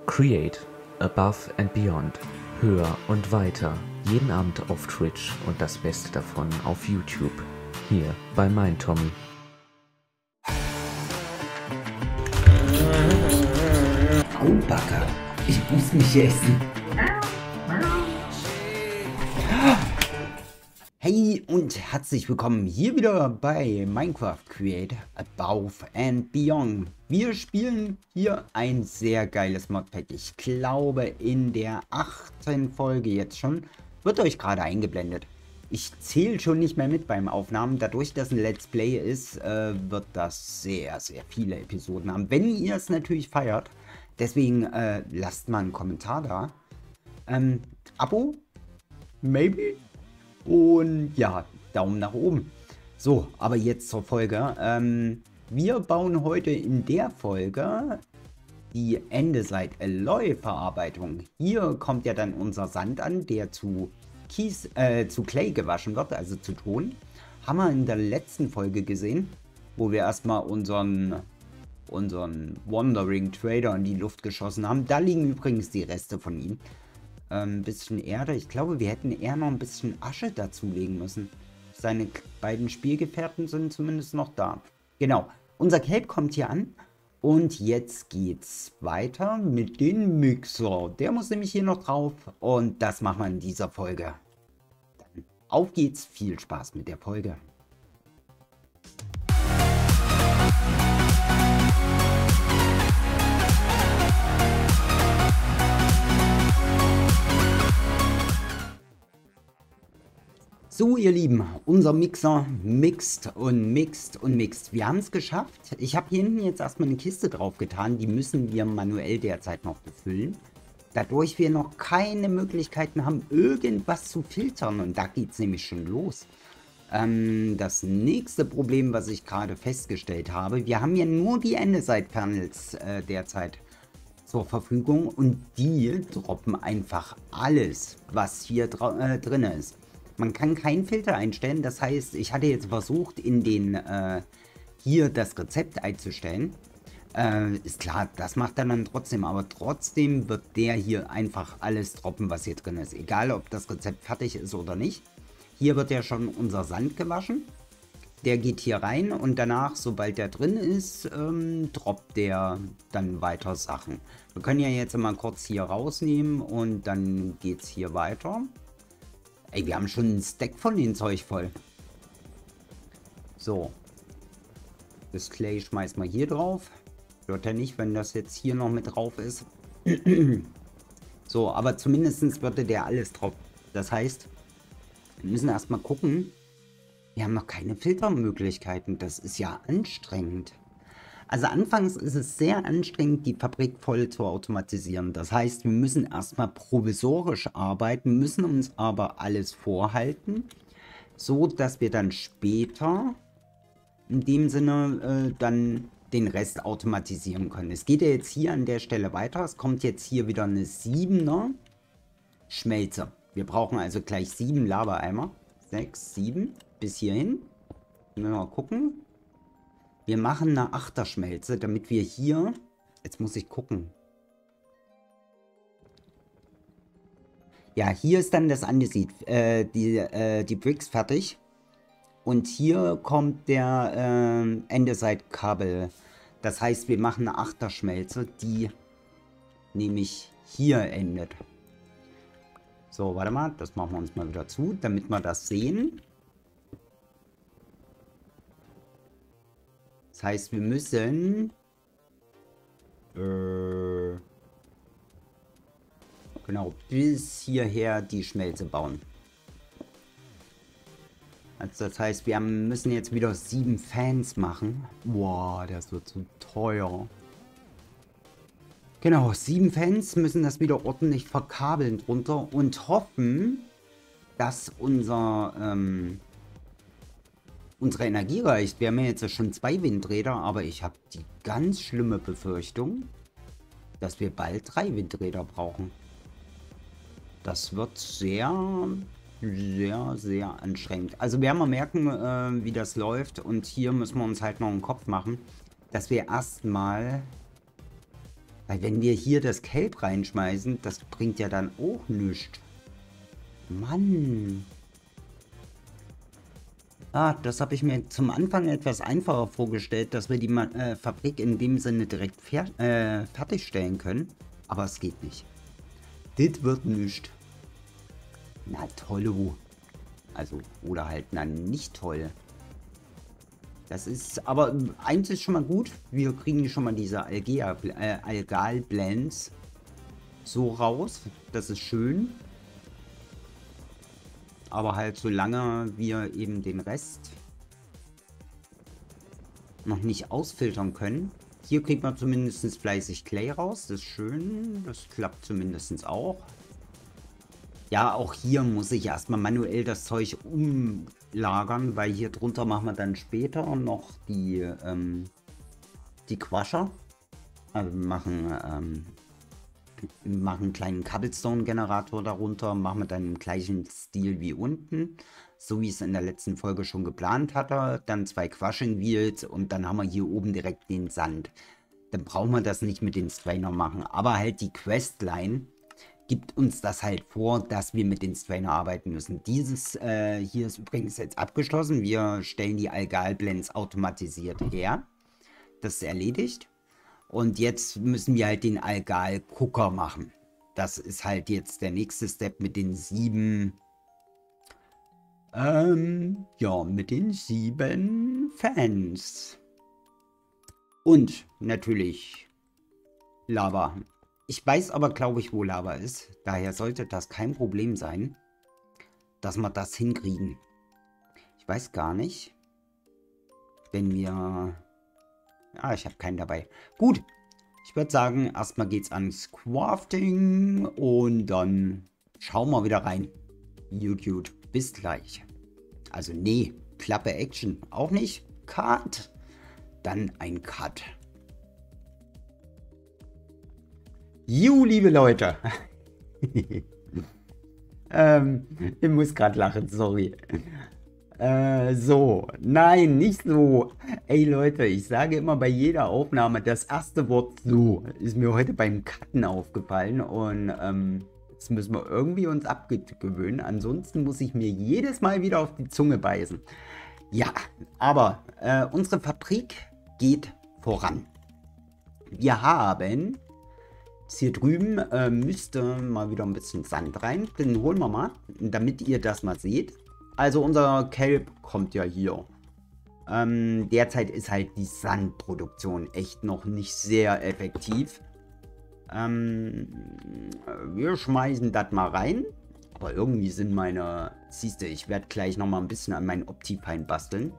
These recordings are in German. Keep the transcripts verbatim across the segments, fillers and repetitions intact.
Create Above and Beyond. Höher und weiter. Jeden Abend auf Twitch und das Beste davon auf YouTube. Hier bei Mein Tommy. Aubacker, ich muss mich essen. Hey und herzlich willkommen hier wieder bei Minecraft Create Above and Beyond. Wir spielen hier ein sehr geiles Modpack. Ich glaube in der achten Folge jetzt schon. Wird euch gerade eingeblendet. Ich zähle schon nicht mehr mit beim Aufnahmen. Dadurch, dass ein Let's Play ist, äh, wird das sehr, sehr viele Episoden haben. Wenn ihr es natürlich feiert. Deswegen äh, lasst mal einen Kommentar da. Ähm, Abo? Maybe? Und ja, Daumen nach oben. So, aber jetzt zur Folge. Ähm, wir bauen heute in der Folge die Andesite Alloy Verarbeitung. Hier kommt ja dann unser Sand an, der zu Kies, äh, zu Clay gewaschen wird, also zu Ton. Haben wir in der letzten Folge gesehen, wo wir erstmal unseren, unseren Wandering Trader in die Luft geschossen haben. Da liegen übrigens die Reste von ihm. Ein ähm, bisschen Erde. Ich glaube, wir hätten eher noch ein bisschen Asche dazulegen müssen. Seine beiden Spielgefährten sind zumindest noch da. Genau. Unser Cape kommt hier an. Und jetzt geht's weiter mit dem Mixer. Der muss nämlich hier noch drauf. Und das machen wir in dieser Folge. Dann auf geht's. Viel Spaß mit der Folge. So ihr Lieben, unser Mixer mixt und mixt und mixt. Wir haben es geschafft. Ich habe hier hinten jetzt erstmal eine Kiste drauf getan. Die müssen wir manuell derzeit noch befüllen. Dadurch wir noch keine Möglichkeiten haben, irgendwas zu filtern. Und da geht es nämlich schon los. Ähm, das nächste Problem, was ich gerade festgestellt habe. Wir haben ja nur die Andesite-Panels äh, derzeit zur Verfügung. Und die droppen einfach alles, was hier äh, drin ist. Man kann keinen Filter einstellen, das heißt, ich hatte jetzt versucht, in den äh, hier das Rezept einzustellen. Äh, ist klar, das macht er dann trotzdem, aber trotzdem wird der hier einfach alles droppen, was hier drin ist. Egal, ob das Rezept fertig ist oder nicht. Hier wird ja schon unser Sand gewaschen. Der geht hier rein und danach, sobald der drin ist, ähm, droppt der dann weiter Sachen. Wir können ja jetzt mal kurz hier rausnehmen und dann geht es hier weiter. Ey, wir haben schon einen Stack von dem Zeug voll. So. Das Clay schmeißen wir hier drauf. Hört ja nicht, wenn das jetzt hier noch mit drauf ist. So, aber zumindest würde der alles drauf. Das heißt, wir müssen erstmal gucken. Wir haben noch keine Filtermöglichkeiten. Das ist ja anstrengend. Also anfangs ist es sehr anstrengend, die Fabrik voll zu automatisieren. Das heißt, wir müssen erstmal provisorisch arbeiten, müssen uns aber alles vorhalten, so dass wir dann später in dem Sinne äh, dann den Rest automatisieren können. Es geht ja jetzt hier an der Stelle weiter. Es kommt jetzt hier wieder eine siebener Schmelze. Wir brauchen also gleich sieben Lava-Eimer. sechs, sieben bis hierhin. Mal gucken. Wir machen eine Achterschmelze, damit wir hier... Jetzt muss ich gucken. Ja, hier ist dann das Andesit, äh, die, äh, die Bricks fertig. Und hier kommt der äh, Andesite-Kabel. Das heißt, wir machen eine Achterschmelze, die nämlich hier endet. So, warte mal, das machen wir uns mal wieder zu, damit wir das sehen. Das heißt, wir müssen äh, genau bis hierher die Schmelze bauen. Also das heißt, wir haben, müssen jetzt wieder sieben Fans machen. Boah, das wird zu teuer. Genau, sieben Fans müssen das wieder ordentlich verkabeln drunter und hoffen, dass unser ähm, unsere Energie reicht. Wir haben ja jetzt schon zwei Windräder, aber ich habe die ganz schlimme Befürchtung, dass wir bald drei Windräder brauchen. Das wird sehr, sehr, sehr anstrengend. Also werden wir merken, äh, wie das läuft. Und hier müssen wir uns halt noch einen Kopf machen, dass wir erstmal Weil wenn wir hier das Kelb reinschmeißen, das bringt ja dann auch nichts. Mann. Ah, das habe ich mir zum Anfang etwas einfacher vorgestellt, dass wir die äh, Fabrik in dem Sinne direkt fer äh, fertigstellen können. Aber es geht nicht. Das wird nicht. Na toll. Also, oder halt, na nicht toll. Das ist, aber eins ist schon mal gut. Wir kriegen schon mal diese Algea, äh, Algal-Blends so raus. Das ist schön. Aber halt solange wir eben den Rest noch nicht ausfiltern können. Hier kriegt man zumindest fleißig Clay raus. Das ist schön. Das klappt zumindest auch. Ja, auch hier muss ich erstmal manuell das Zeug umlagern, weil hier drunter machen wir dann später noch die, ähm, die Quasher. Also wir machen, ähm, wir machen einen kleinen Cobblestone-Generator darunter, machen wir dann im gleichen Stil wie unten, so wie es in der letzten Folge schon geplant hatte. Dann zwei Quashing Wheels und dann haben wir hier oben direkt den Sand. Dann brauchen wir das nicht mit den Strainer machen, aber halt die Questline gibt uns das halt vor, dass wir mit den Strainer arbeiten müssen. Dieses äh, hier ist übrigens jetzt abgeschlossen. Wir stellen die Algal-Blends automatisiert her. Das ist erledigt. Und jetzt müssen wir halt den Algal-Gucker machen. Das ist halt jetzt der nächste Step mit den sieben... Ähm, ja, mit den sieben Fans. Und natürlich Lava. Ich weiß aber, glaube ich, wo Lava ist. Daher sollte das kein Problem sein, dass wir das hinkriegen. Ich weiß gar nicht, wenn wir... Ah, ich habe keinen dabei. Gut, ich würde sagen, erstmal geht's ans Crafting und dann schauen wir wieder rein. YouTube, bis gleich. Also nee, Klappe Action auch nicht. Cut. Dann ein Cut. You, liebe Leute. ähm, ich muss gerade lachen, sorry. Äh, so, nein, nicht so. Ey Leute, ich sage immer bei jeder Aufnahme das erste Wort so. Ist mir heute beim Cutten aufgefallen und ähm, das müssen wir irgendwie uns abgewöhnen. Ansonsten muss ich mir jedes Mal wieder auf die Zunge beißen. Ja, aber äh, unsere Fabrik geht voran. Wir haben... Hier drüben äh, müsste mal wieder ein bisschen Sand rein. Den holen wir mal, damit ihr das mal seht. Also unser Kelp kommt ja hier. Ähm, derzeit ist halt die Sandproduktion echt noch nicht sehr effektiv. Ähm, wir schmeißen das mal rein. Aber irgendwie sind meine... Siehst du, ich werde gleich noch mal ein bisschen an meinen Optifine basteln.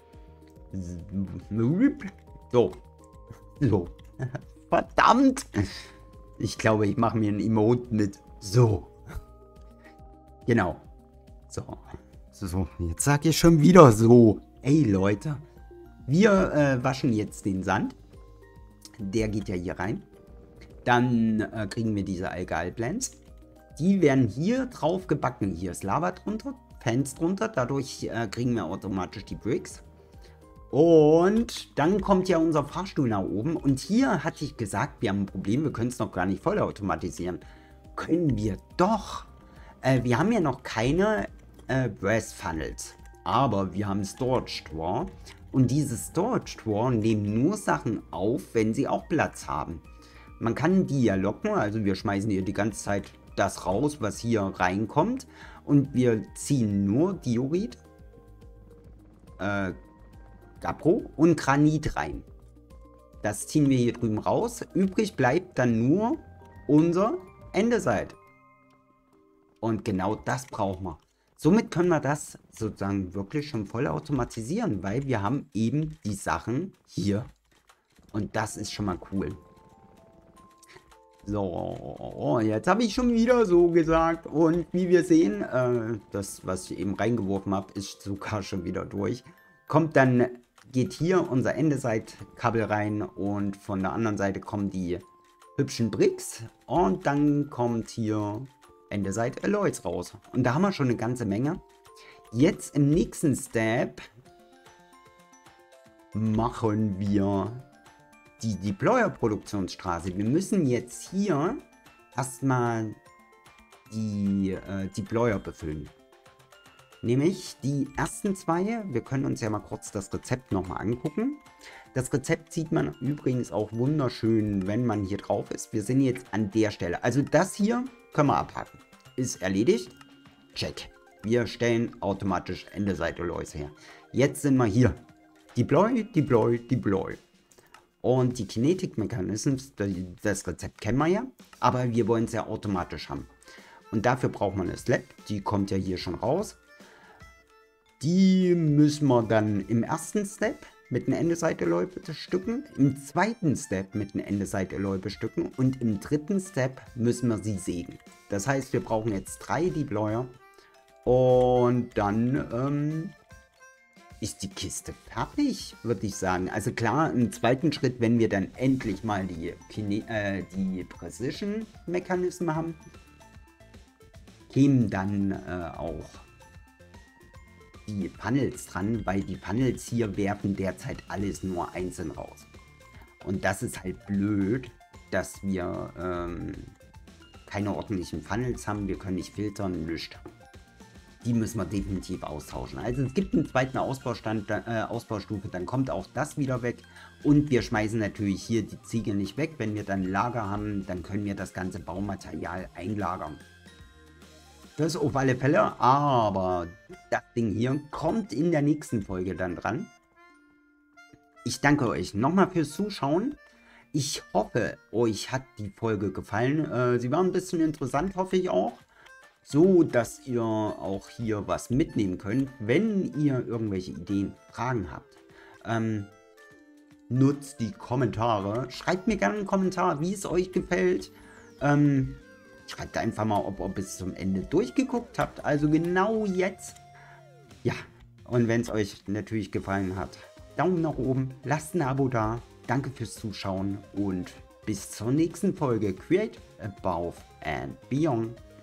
So. So. Verdammt! Ich glaube, ich mache mir ein Emote mit so. Genau. So. So, jetzt sag ich schon wieder so. Ey, Leute. Wir äh, waschen jetzt den Sand. Der geht ja hier rein. Dann äh, kriegen wir diese Algal-Blends. Die werden hier drauf gebacken. Hier ist Lava drunter, Fans drunter. Dadurch äh, kriegen wir automatisch die Bricks. Und dann kommt ja unser Fahrstuhl nach oben. Und hier hatte ich gesagt, wir haben ein Problem, wir können es noch gar nicht voll automatisieren. Können wir doch. Äh, wir haben ja noch keine äh, Brass Funnels. Aber wir haben Storage Drawer. Und diese Storage Drawer nehmen nur Sachen auf, wenn sie auch Platz haben. Man kann die ja locken, also wir schmeißen hier die ganze Zeit das raus, was hier reinkommt. Und wir ziehen nur Diorit, äh, Gabbro und Granit rein. Das ziehen wir hier drüben raus. Übrig bleibt dann nur unser Andesite. Und genau das brauchen wir. Somit können wir das sozusagen wirklich schon voll automatisieren, weil wir haben eben die Sachen hier. Und das ist schon mal cool. So, jetzt habe ich schon wieder so gesagt. Und wie wir sehen, äh, das, was ich eben reingeworfen habe, ist sogar schon wieder durch. Kommt dann... geht hier unser Andesite-Kabel rein und von der anderen Seite kommen die hübschen Bricks und dann kommt hier Andesite Alloys raus. Und da haben wir schon eine ganze Menge. Jetzt im nächsten Step machen wir die Deployer-Produktionsstraße. Wir müssen jetzt hier erstmal die äh, Deployer befüllen. Nämlich die ersten zwei. Wir können uns ja mal kurz das Rezept nochmal angucken. Das Rezept sieht man übrigens auch wunderschön, wenn man hier drauf ist. Wir sind jetzt an der Stelle. Also das hier können wir abhaken. Ist erledigt. Check. Wir stellen automatisch Ende Seite Läuse her. Jetzt sind wir hier. Deploy, Deploy, Deploy. Und die Kinetik-Mechanismen, das Rezept kennen wir ja, aber wir wollen es ja automatisch haben. Und dafür braucht man eine Slab, die kommt ja hier schon raus. Die müssen wir dann im ersten Step mit einer Ende-Seite-Leu bestücken, im zweiten Step mit einer Ende-Seite-Leu bestücken und im dritten Step müssen wir sie sägen. Das heißt, wir brauchen jetzt drei Deployer und dann ähm, ist die Kiste fertig, würde ich sagen. Also klar, im zweiten Schritt, wenn wir dann endlich mal die, Kine äh, die Precision-Mechanismen haben, kämen dann äh, auch die Panels dran, weil die Panels hier werfen derzeit alles nur einzeln raus. Und das ist halt blöd, dass wir ähm, keine ordentlichen Funnels haben. Wir können nicht filtern, nichts. Die müssen wir definitiv austauschen. Also es gibt einen zweiten Ausbaustand, äh, Ausbaustufe, dann kommt auch das wieder weg. Und wir schmeißen natürlich hier die Ziegel nicht weg. Wenn wir dann Lager haben, dann können wir das ganze Baumaterial einlagern. Das auf alle Fälle, aber das Ding hier kommt in der nächsten Folge dann dran. Ich danke euch nochmal fürs Zuschauen. Ich hoffe, euch hat die Folge gefallen. Äh, sie war ein bisschen interessant, hoffe ich auch. So, dass ihr auch hier was mitnehmen könnt, wenn ihr irgendwelche Ideen, Fragen habt. Ähm, nutzt die Kommentare. Schreibt mir gerne einen Kommentar, wie es euch gefällt. Ähm, schreibt einfach mal, ob ihr bis zum Ende durchgeguckt habt. Also genau jetzt. Ja, und wenn es euch natürlich gefallen hat, Daumen nach oben, lasst ein Abo da. Danke fürs Zuschauen und bis zur nächsten Folge Create, Above and Beyond.